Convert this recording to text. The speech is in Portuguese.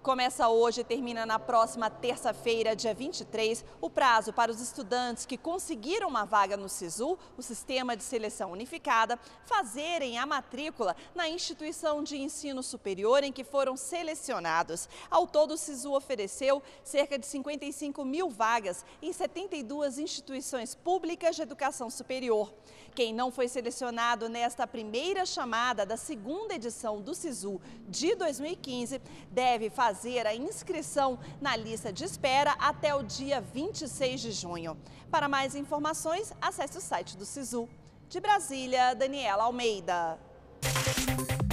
Começa hoje e termina na próxima terça-feira, dia 23, o prazo para os estudantes que conseguiram uma vaga no SISU, o Sistema de Seleção Unificada, fazerem a matrícula na instituição de ensino superior em que foram selecionados. Ao todo, o SISU ofereceu cerca de 55 mil vagas em 72 instituições públicas de educação superior. Quem não foi selecionado nesta primeira chamada da segunda edição do SISU de 2015 deve fazer a inscrição na lista de espera até o dia 26 de junho. Para mais informações, acesse o site do SISU. De Brasília, Daniela Almeida.